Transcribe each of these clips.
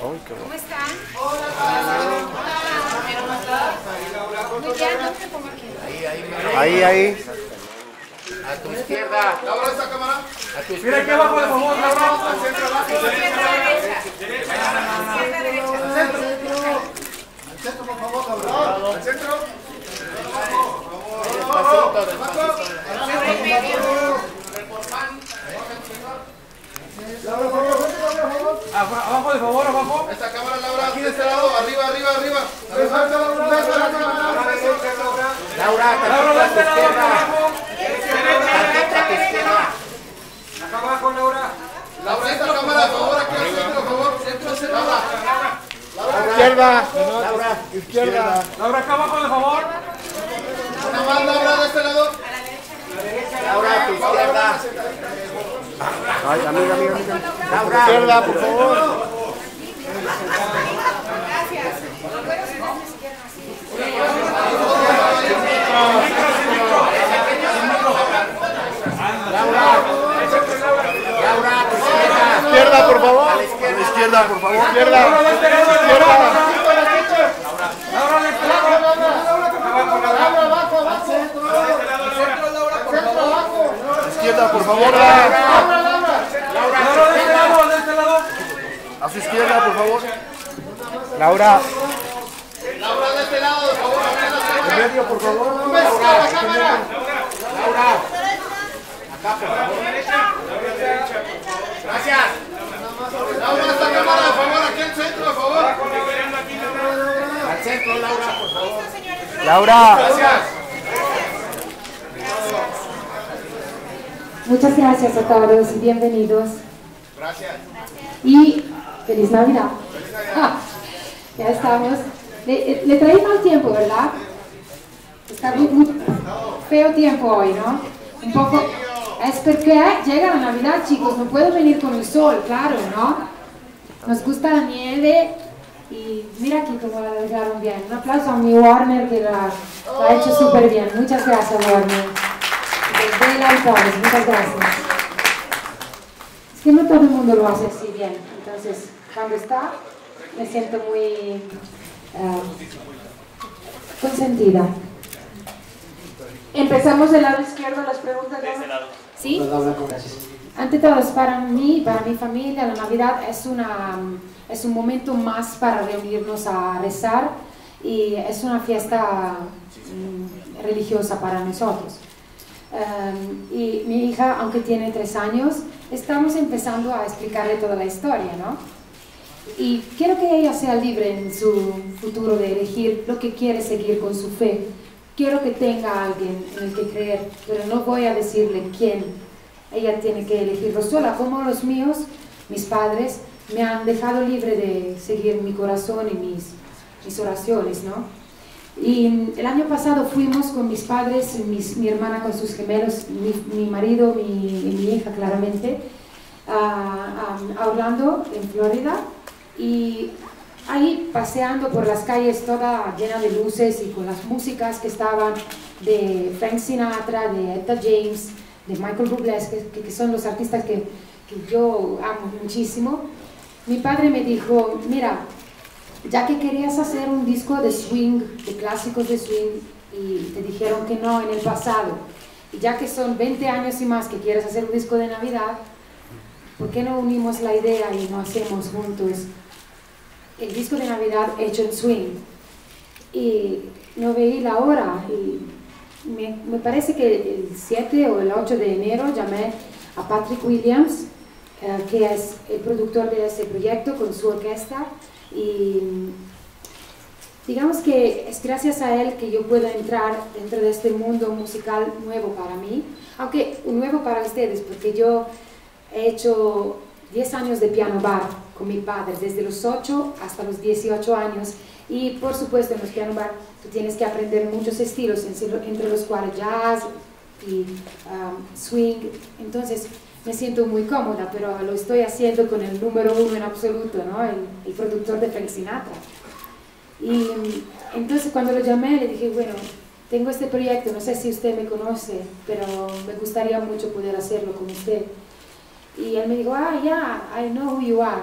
Ay, qué ¿Cómo están? Hola. Muy bien, ¿dónde me pongo aquí? Ahí. A tu izquierda. Laura, esta cámara. A tu Mira izquierda. aquí abajo, por favor, Laura. Al centro, abajo. Izquierda, derecha. Al centro, por favor, Laura. Al centro. Despacito, despacito. Sobre el medio. Laura, por favor. Abajo, de favor, abajo. Esta cámara, Laura. Aquí de este lado. Arriba. Laura, Laura, de este lado, abajo. tantito a tu izquierda. Acá abajo, Laura. Laura, esta cámara, por favor. Aquí al centro, por favor. Centro. Izquierda. Laura, Izquierda. Laura, acá abajo, de favor. Una más, Laura, de este lado. Laura, a tu izquierda. Ay, amiga. Laura, Izquierda, por favor. Laura, a tu izquierda. Izquierda, por favor. A la izquierda. Izquierda, por favor. Izquierda. Laura, de este lado, de Izquierda. Laura, de este lado. Izquierda, por favor. Laura, de este lado, de este lado. A su izquierda, por favor. Laura. Laura, de este lado, por favor. En medio, por favor. Un beso a la cámara. Laura. Acá, por favor. Gracias. Laura, esta cámara, por favor. Aquí al centro, por favor. Al centro, Laura, por favor. Laura. Gracias. Muchas gracias a todos y bienvenidos. Gracias. Y feliz Navidad. Ya estamos. Le traí mal tiempo, ¿verdad? Está muy feo tiempo hoy, ¿no? Un poco. Es porque llega la Navidad, chicos. No puedo venir con el sol, claro, ¿no? Nos gusta la nieve. Y mira aquí cómo la arreglaron bien. Un aplauso a mi Warner que la ha hecho súper bien. Muchas gracias, Warner. Desde el altar, muchas gracias. Es que no todo el mundo lo hace así bien. Entonces, cuando está, me siento muy consentida. Empezamos del lado izquierdo las preguntas. ¿Sí? Ante todo, para mí, para mi familia, la Navidad es un momento más para reunirnos a rezar y es una fiesta religiosa para nosotros. Y mi hija, aunque tiene 3 años, estamos empezando a explicarle toda la historia, ¿no? Y quiero que ella sea libre en su futuro de elegir lo que quiere seguir con su fe. Quiero que tenga alguien en el que creer, pero no voy a decirle quién. Ella tiene que elegirlo sola, como los míos, mis padres, me han dejado libre de seguir mi corazón y mis oraciones, ¿no? Y el año pasado fuimos con mis padres, mi hermana con sus gemelos, mi marido y mi hija claramente, a Orlando, en Florida, y ahí paseando por las calles toda llena de luces y con las músicas que estaban de Frank Sinatra, de Etta James, de Michael Bublé, que son los artistas que yo amo muchísimo. Mi padre me dijo, mira, ya que querías hacer un disco de swing, de clásicos de swing, y te dijeron que no en el pasado, y ya que son 20 años y más que quieres hacer un disco de Navidad, ¿por qué no unimos la idea y no hacemos juntos el disco de Navidad hecho en swing? Y no veí la hora, y me parece que el 7 o el 8 de enero llamé a Patrick Williams, que es el productor de ese proyecto con su orquesta, y digamos que es gracias a él que yo puedo entrar dentro de este mundo musical nuevo para mí, aunque nuevo para ustedes, porque yo he hecho 10 años de piano bar con mi padre, desde los 8 hasta los 18 años, y por supuesto en los piano bar tú tienes que aprender muchos estilos, entre los cuales jazz y swing. Entonces me siento muy cómoda, pero lo estoy haciendo con el número 1 en absoluto, ¿no? El productor de Frank Sinatra. Y entonces cuando lo llamé le dije, bueno, tengo este proyecto, no sé si usted me conoce, pero me gustaría mucho poder hacerlo con usted. Y él me dijo, yeah, I know who you are.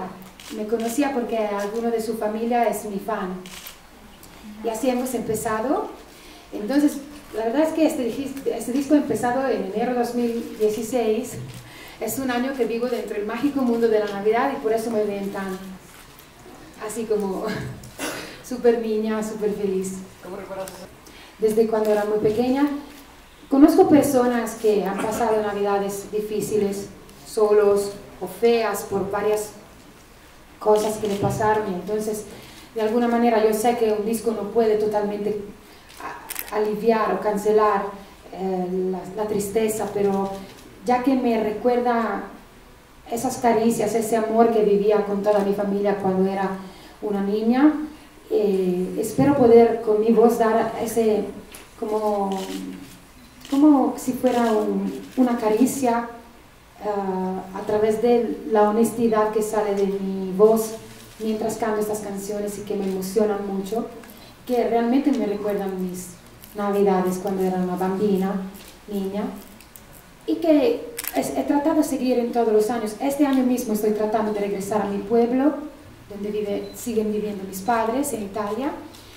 me conocía porque alguno de su familia es mi fan. Y así hemos empezado. Entonces, la verdad es que este disco ha empezado en enero de 2016. Es un año que vivo dentro del mágico mundo de la Navidad y por eso me ven tan, así como, súper niña, súper feliz. ¿Cómo recuerdas eso? Desde cuando era muy pequeña, conozco personas que han pasado navidades difíciles, solos o feas por varias cosas que le pasaron. Entonces, de alguna manera yo sé que un disco no puede totalmente aliviar o cancelar la tristeza, pero ya que me recuerda esas caricias, ese amor que vivía con toda mi familia cuando era una niña, espero poder con mi voz dar ese, como si fuera una caricia a través de la honestidad que sale de mi voz mientras canto estas canciones y que me emocionan mucho, que realmente me recuerdan mis navidades cuando era una bambina, niña, y que he tratado de seguir en todos los años. Este año mismo estoy tratando de regresar a mi pueblo, donde siguen viviendo mis padres, en Italia,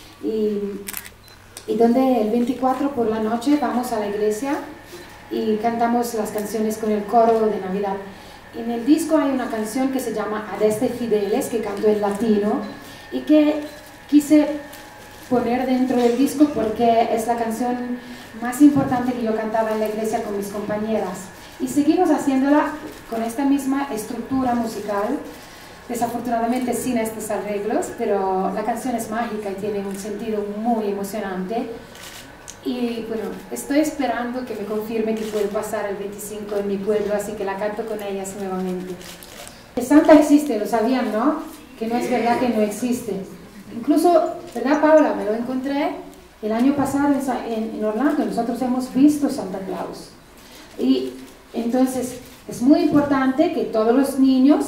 y donde el 24 por la noche vamos a la iglesia y cantamos las canciones con el coro de Navidad. En el disco hay una canción que se llama Adeste Fideles, que canto en latino, y que quise poner dentro del disco porque es la canción más importante que yo cantaba en la iglesia con mis compañeras. Y seguimos haciéndola con esta misma estructura musical, desafortunadamente sin estos arreglos, pero la canción es mágica y tiene un sentido muy emocionante. Y bueno, estoy esperando que me confirme que puedo pasar el 25 en mi pueblo, así que la canto con ellas nuevamente. Santa existe, lo sabían, ¿no? Que no es verdad que no existe. Incluso, ¿verdad, Paula? Me lo encontré el año pasado en Orlando. Nosotros hemos visto Santa Claus. Y entonces es muy importante que todos los niños,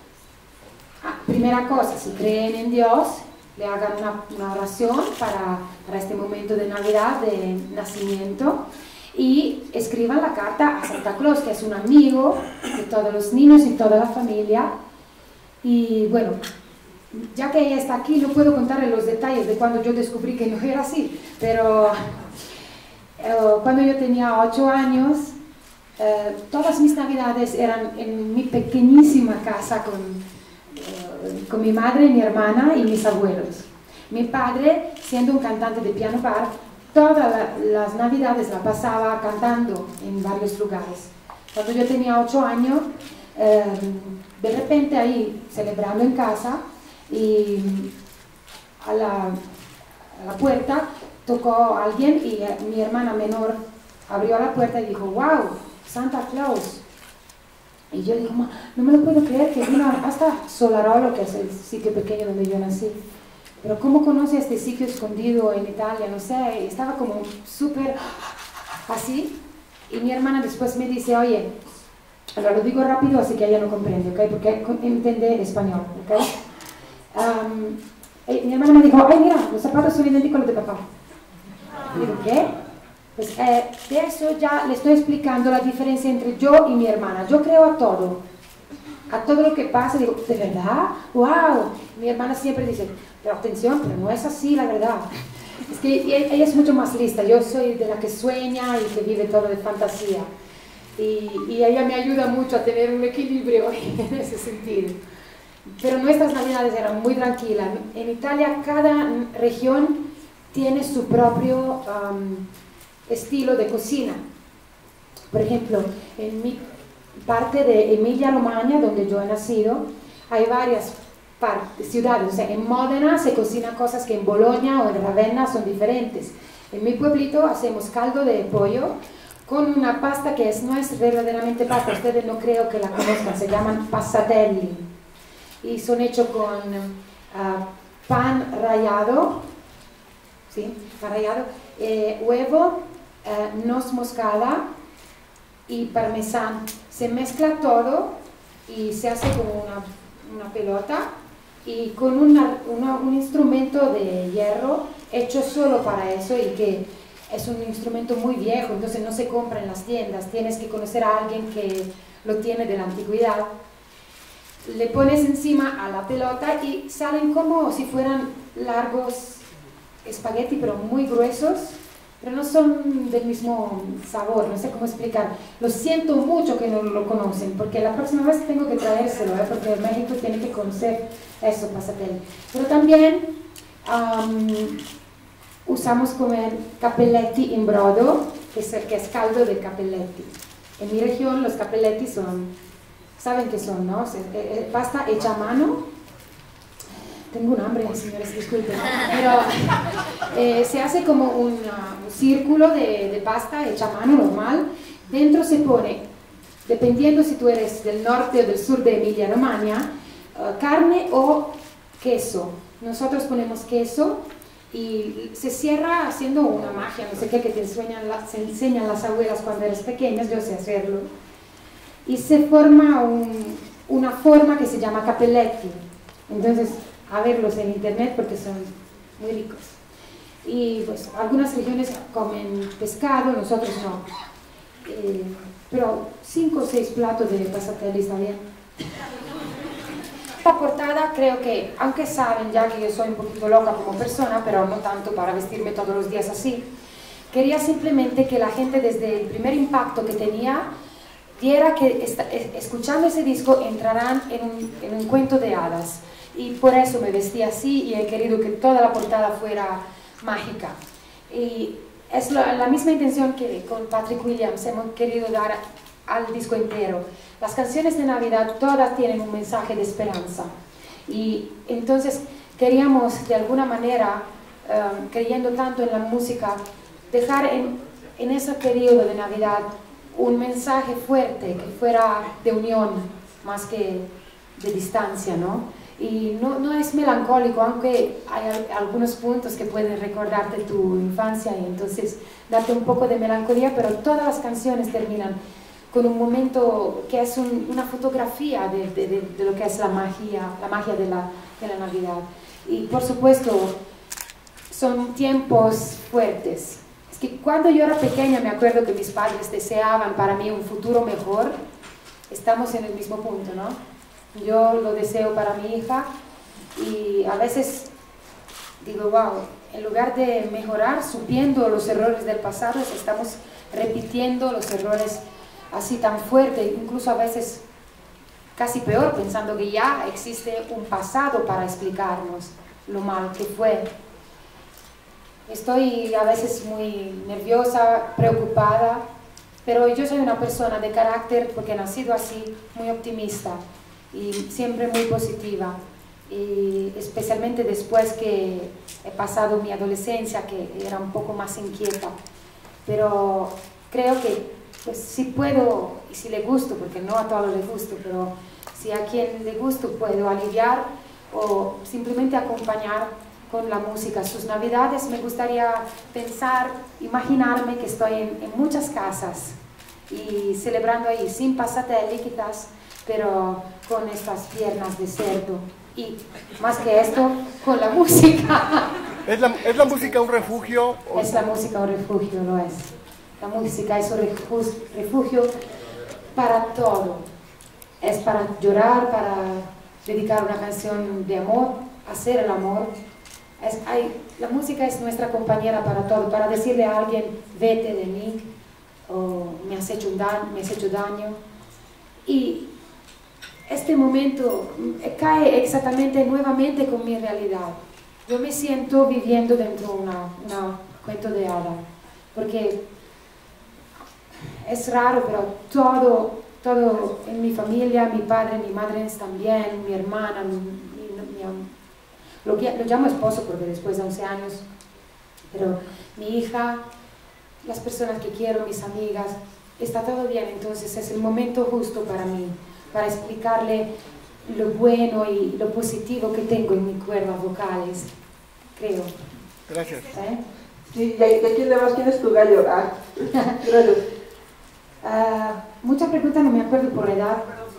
primera cosa, si creen en Dios, le hagan una oración para este momento de Navidad, de nacimiento, y escriban la carta a Santa Claus, que es un amigo de todos los niños y toda la familia. Y bueno, ya que ella está aquí, no puedo contarle los detalles de cuando yo descubrí que no era así, pero cuando yo tenía 8 años, todas mis navidades eran en mi pequeñísima casa con mi madre, mi hermana y mis abuelos. Mi padre, siendo un cantante de piano bar, todas las navidades la pasaba cantando en varios lugares. Cuando yo tenía 8 años, de repente ahí, celebrando en casa, y a la puerta tocó alguien y mi hermana menor abrió la puerta y dijo, wow, Santa Claus. Y yo digo, no me lo puedo creer, que vino hasta Solarolo, que es el sitio pequeño donde yo nací. Pero ¿cómo conoce este sitio escondido en Italia? No sé, estaba como súper así. Y mi hermana después me dice, oye, ahora lo digo rápido así que ella no comprende, ¿ok? Porque entiende español, ¿ok? Mi hermana me dijo, ay, mira, los zapatos son idénticos a los de papá. Y digo, ¿qué? Pues de eso ya le estoy explicando la diferencia entre yo y mi hermana. Yo creo a todo lo que pasa. Digo, ¿de verdad? ¡Wow! Mi hermana siempre dice, pero atención, pero no es así la verdad. Es que ella es mucho más lista. Yo soy de la que sueña y que vive todo de fantasía. Y ella me ayuda mucho a tener un equilibrio en ese sentido. Pero nuestras navidades eran muy tranquilas. En Italia cada región tiene su propio estilo de cocina. Por ejemplo, en mi parte de Emilia-Romagna, donde yo he nacido, hay varias ciudades. O sea, en Módena se cocinan cosas que en Bologna o en Ravenna son diferentes. En mi pueblito hacemos caldo de pollo con una pasta que no es verdaderamente pasta, ustedes no creo que la conozcan, se llaman passatelli y son hechos con pan rallado, ¿sí? Pan rallado, huevo, nuez moscada y parmesano. Se mezcla todo y se hace como una pelota y con un instrumento de hierro hecho solo para eso y que es un instrumento muy viejo, entonces no se compra en las tiendas, tienes que conocer a alguien que lo tiene de la antigüedad. le pones encima a la pelota y salen como si fueran largos espagueti, pero muy gruesos, pero no son del mismo sabor, no sé cómo explicar. Lo siento mucho que no lo conocen, porque la próxima vez tengo que traérselo, porque en México tiene que conocer eso, pastel. Pero también usamos comer capelletti in brodo, que es caldo de capelletti. En mi región los capelletti son, ¿saben qué son, no? Pasta hecha a mano. Tengo un hambre, señores, disculpen. Pero se hace como un círculo de pasta hecha a mano normal. Dentro se pone, dependiendo si tú eres del norte o del sur de Emilia-Romagna, carne o queso. Nosotros ponemos queso y se cierra haciendo una magia, no sé qué, que te enseñan las abuelas cuando eres pequeña, yo sé hacerlo. Y se forma una forma que se llama capelletti. Entonces, a verlos en internet porque son muy ricos. Y pues algunas regiones comen pescado, nosotros no. Pero 5 o 6 platos de pastel está bien. Esta portada creo que, aunque saben ya que yo soy un poquito loca como persona, pero no tanto para vestirme todos los días así, quería simplemente que la gente desde el primer impacto que tenía viera que escuchando ese disco entrarán en un cuento de hadas. Y por eso me vestí así y he querido que toda la portada fuera mágica. Y es la misma intención que con Patrick Williams hemos querido dar al disco entero. Las canciones de Navidad todas tienen un mensaje de esperanza. Y entonces queríamos de alguna manera, creyendo tanto en la música, dejar en ese periodo de Navidad un mensaje fuerte que fuera de unión más que de distancia, ¿no? Y no es melancólico, aunque hay algunos puntos que pueden recordarte tu infancia y entonces darte un poco de melancolía, pero todas las canciones terminan con un momento que es una fotografía de lo que es la magia de la Navidad. Y por supuesto, son tiempos fuertes. Es que cuando yo era pequeña me acuerdo que mis padres deseaban para mí un futuro mejor. Estamos en el mismo punto, ¿no? Yo lo deseo para mi hija y a veces digo, wow, en lugar de mejorar supiendo los errores del pasado, estamos repitiendo los errores así tan fuerte, incluso a veces casi peor, pensando que ya existe un pasado para explicarnos lo mal que fue. Estoy a veces muy nerviosa, preocupada, pero yo soy una persona de carácter, porque he nacido así, muy optimista y siempre muy positiva, y especialmente después que he pasado mi adolescencia, que era un poco más inquieta, pero creo que pues, si puedo y si le gusto, porque no a todos les gusto, pero si a quien le gusto puedo aliviar o simplemente acompañar con la música sus navidades, me gustaría pensar, imaginarme que estoy en muchas casas y celebrando ahí sin pasatelli quizás, pero con estas piernas de cerdo y más que esto, con la música. ¿Es la música un refugio? Es la música un refugio, lo es. La música es un refugio para todo. Es para llorar, para dedicar una canción de amor, hacer el amor. La música es nuestra compañera para todo, para decirle a alguien, vete de mí, o me has hecho daño. Y este momento cae exactamente nuevamente con mi realidad. Yo me siento viviendo dentro de un cuento de hada, porque es raro, pero todo en mi familia, mi padre, mi madre también, mi hermana, lo llamo esposo porque después de 11 años, pero mi hija, las personas que quiero, mis amigas, está todo bien. Entonces es el momento justo para mí, para explicarle lo bueno y lo positivo que tengo en mis cuerdas vocales, creo. Gracias. Sí, ¿y a quién le vas? ¿Quién es tu gallo? Gracias. Muchas preguntas no me acuerdo por edad.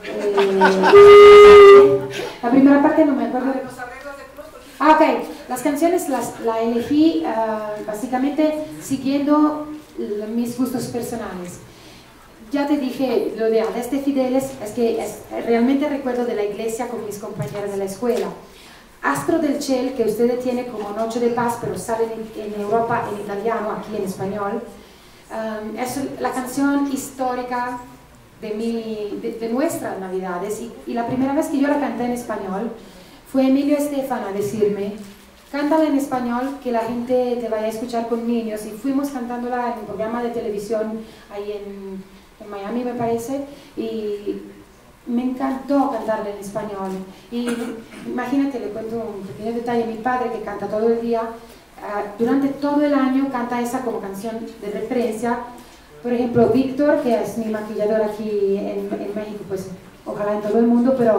La primera parte no me acuerdo. Ok, las canciones la elegí básicamente siguiendo mis gustos personales. ya te dije, lo de Adeste Fideles es que realmente recuerdo de la iglesia con mis compañeros de la escuela. Astro del Ciel, que ustedes tienen como Noche de Paz, pero sale en Europa en italiano, aquí en español, es la canción histórica de nuestras Navidades, y la primera vez que yo la canté en español fue Emilio Estefan a decirme: cántala en español, que la gente te vaya a escuchar con niños, y fuimos cantándola en un programa de televisión ahí en Miami, me parece, y me encantó cantarla en español. Y imagínate, le cuento un pequeño detalle: mi padre, que canta todo el día, durante todo el año canta esa como canción de referencia. Por ejemplo, Víctor, que es mi maquillador aquí en México, pues ojalá en todo el mundo, pero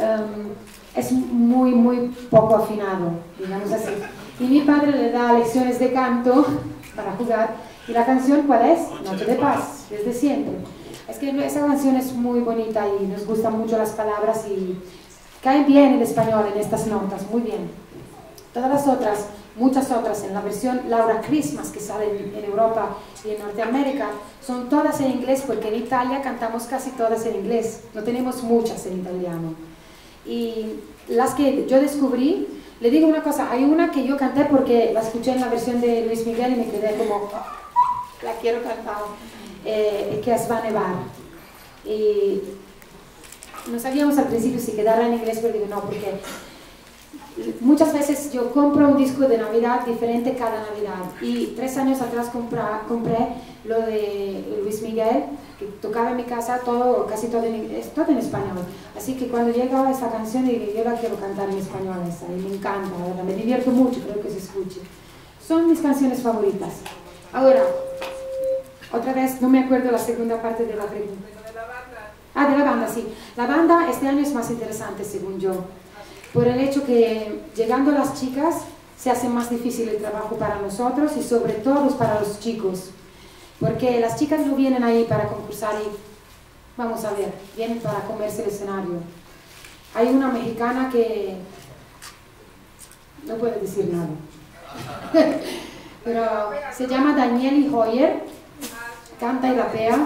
es muy poco afinado, digamos así. Y mi padre le da lecciones de canto para jugar. ¿Y la canción cuál es? Noche de Paz, desde siempre. Es que esa canción es muy bonita y nos gustan mucho las palabras y caen bien en español en estas notas, muy bien. Todas las otras, muchas otras, en la versión Laura Christmas que sale en Europa y en Norteamérica, son todas en inglés, porque en Italia cantamos casi todas en inglés, no tenemos muchas en italiano. Y las que yo descubrí, le digo una cosa, hay una que yo canté porque la escuché en la versión de Luis Miguel y me quedé como, la quiero cantar, que es Va a nevar. Y no sabíamos al principio si quedarla en inglés, pero digo no, porque muchas veces yo compro un disco de Navidad diferente cada Navidad, y 3 años atrás compré lo de Luis Miguel, que tocaba en mi casa casi todo en español. Así que cuando llegaba esa canción, dije, yo la quiero cantar en español, esa, y me encanta, la verdad, me divierto mucho, creo que se escuche. Son mis canciones favoritas. Ahora, otra vez, no me acuerdo la segunda parte de la pregunta. De la banda, sí. La banda este año es más interesante, según yo, por el hecho que llegando las chicas se hace más difícil el trabajo para nosotros y sobre todo para los chicos, porque las chicas no vienen ahí para concursar y, vamos a ver, vienen para comerse el escenario. Hay una mexicana que no puede decir nada, pero se llama Danieli Hoyer, canta y rapea.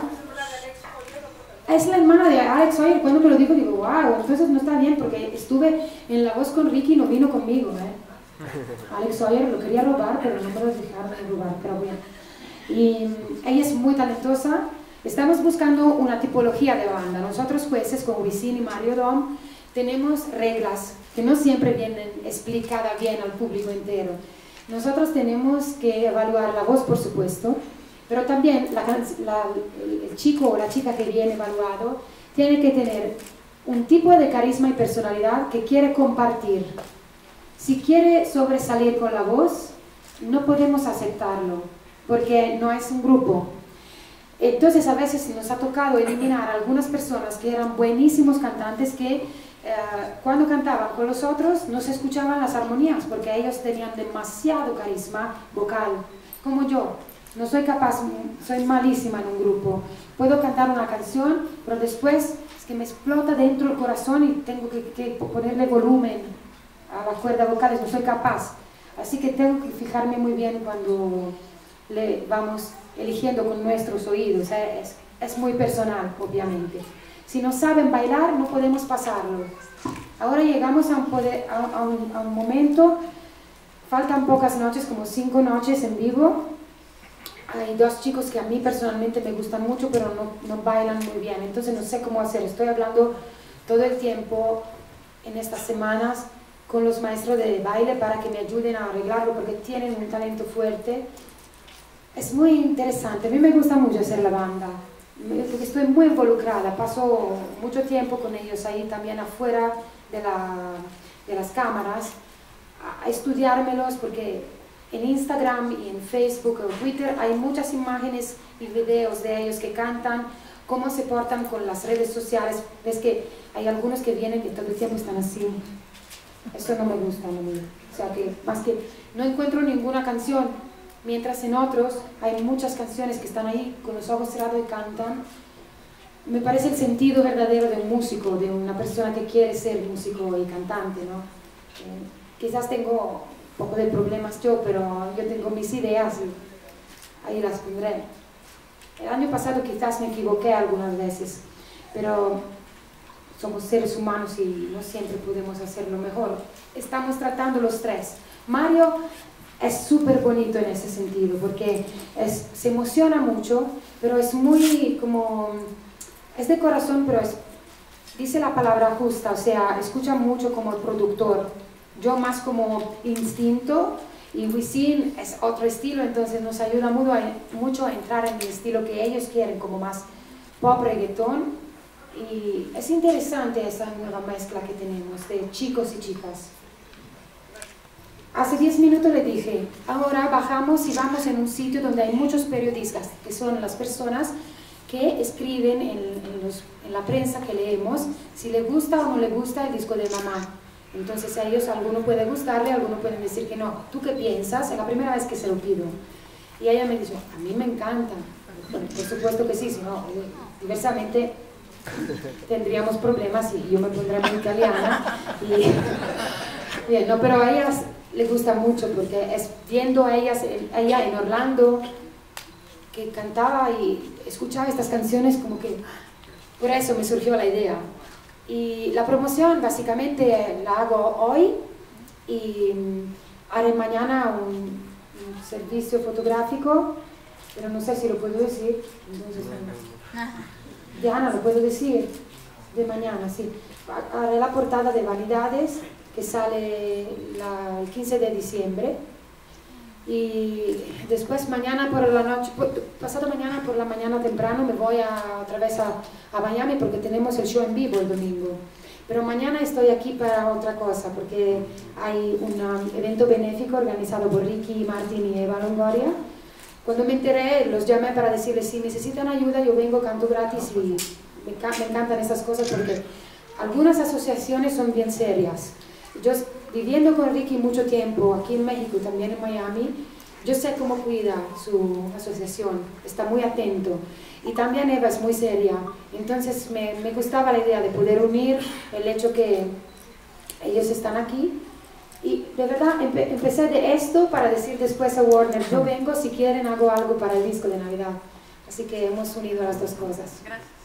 Es la hermana de Alex Hoyer. Cuando me lo dijo, digo, wow, entonces no está bien, porque estuve en La Voz con Ricky y no vino conmigo, Alex Hoyer lo quería robar, pero no me lo dejaron robar, pero bien. Y ella es muy talentosa. Estamos buscando una tipología de banda. Nosotros jueces con Wisin y Mario Dom tenemos reglas que no siempre vienen explicadas bien al público entero. Nosotros tenemos que evaluar la voz, por supuesto, pero también el chico o la chica que viene evaluado tiene que tener un tipo de carisma y personalidad que quiere compartir. Si quiere sobresalir con la voz, no podemos aceptarlo, porque no es un grupo. Entonces a veces nos ha tocado eliminar a algunas personas que eran buenísimos cantantes, que cuando cantaban con los otros no se escuchaban las armonías, porque ellos tenían demasiado carisma vocal, como yo. No soy capaz, soy malísima en un grupo. Puedo cantar una canción, pero después es que me explota dentro el corazón y tengo que ponerle volumen a las cuerdas vocales, no soy capaz. Así que tengo que fijarme muy bien cuando le vamos eligiendo con nuestros oídos. Es muy personal, obviamente. Si no saben bailar, no podemos pasarlo. Ahora llegamos a un momento, faltan pocas noches, como 5 noches en vivo. Hay 2 chicos que a mí personalmente me gustan mucho, pero no bailan muy bien, entonces no sé cómo hacer. Estoy hablando todo el tiempo en estas semanas con los maestros de baile para que me ayuden a arreglarlo, porque tienen un talento fuerte. Es muy interesante, a mí me gusta mucho hacer la banda, porque estoy muy involucrada, paso mucho tiempo con ellos ahí también afuera de las cámaras, a estudiármelos, porque en Instagram y en Facebook o Twitter hay muchas imágenes y videos de ellos que cantan, cómo se portan con las redes sociales. Ves que hay algunos que vienen y todo el tiempo están así. Eso no me gusta a mí. O sea que más que no encuentro ninguna canción, mientras en otros hay muchas canciones que están ahí con los ojos cerrados y cantan. Me parece el sentido verdadero de un músico, de una persona que quiere ser músico y cantante, ¿no? Quizás tengo un poco de problemas yo, pero yo tengo mis ideas y ahí las pondré. El año pasado quizás me equivoqué algunas veces, pero somos seres humanos y no siempre podemos hacerlo mejor. Estamos tratando los tres. Mario es súper bonito en ese sentido, porque se emociona mucho, pero es muy como, es de corazón, pero dice la palabra justa, o sea, escucha mucho como el productor. Yo más como instinto, y Wisin es otro estilo, entonces nos ayuda mucho a entrar en el estilo que ellos quieren, como más pop, reggaetón, y es interesante esa nueva mezcla que tenemos de chicos y chicas. Hace 10 minutos le dije, ahora bajamos y vamos en un sitio donde hay muchos periodistas, que son las personas que escriben en la prensa que leemos, si le gusta o no le gusta el disco de mamá. Entonces a ellos, alguno puede gustarle, algunos pueden decir que no. ¿Tú qué piensas? Es la primera vez que se lo pido. Y ella me dijo, a mí me encanta. Bueno, por supuesto que sí, si no, diversamente tendríamos problemas y yo me pondría muy italiana. Bien, no, pero a ellas le gusta mucho porque es viendo a ella en Orlando que cantaba y escuchaba estas canciones como que por eso me surgió la idea. Y la promoción básicamente la hago hoy y haré mañana un servicio fotográfico, pero no sé si lo puedo decir, entonces Diana, lo puedo decir, de mañana, sí. Haré la portada de Vanidades, que sale el 15 de diciembre, y después mañana por la noche, pasado mañana por la mañana temprano me voy otra vez a Miami porque tenemos el show en vivo el domingo. Pero mañana estoy aquí para otra cosa porque hay un evento benéfico organizado por Ricky Martin y Eva Longoria. Cuando me enteré los llamé para decirles si necesitan ayuda yo vengo, canto gratis y me encantan esas cosas porque algunas asociaciones son bien serias. Yo viviendo con Ricky mucho tiempo, aquí en México, también en Miami, yo sé cómo cuida su asociación, está muy atento. Y también Eva es muy seria, entonces me gustaba la idea de poder unir el hecho que ellos están aquí. Y de verdad empecé de esto para decir después a Warner, yo vengo, si quieren hago algo para el disco de Navidad. Así que hemos unido las dos cosas. Gracias.